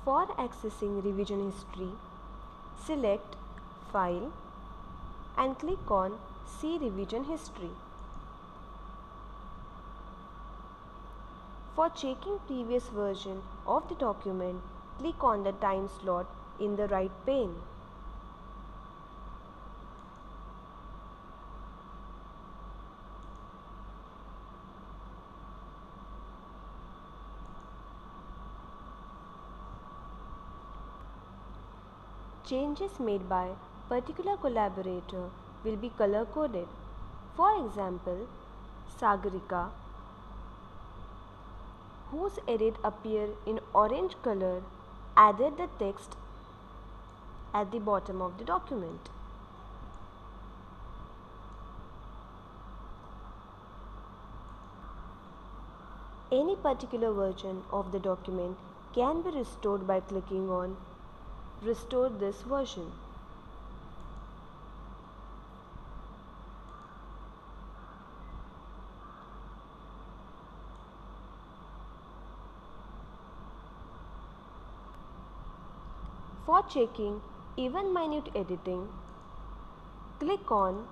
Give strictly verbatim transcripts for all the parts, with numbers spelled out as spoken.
For accessing revision history, select File and click on See Revision History. For checking previous version of the document, click on the time slot in the right pane. Changes made by particular collaborator will be color coded. For example, Sagarika, whose edit appear in orange color, added the text at the bottom of the document. Any particular version of the document can be restored by clicking on Restore this version. For checking even minute editing, click on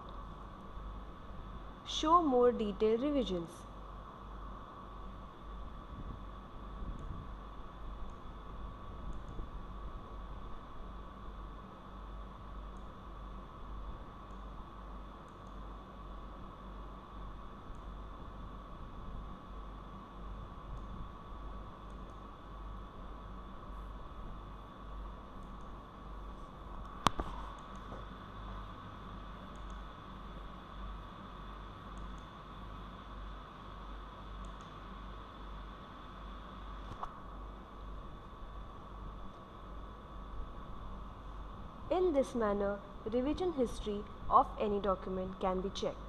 Show more detailed revisions. In this manner, revision history of any document can be checked.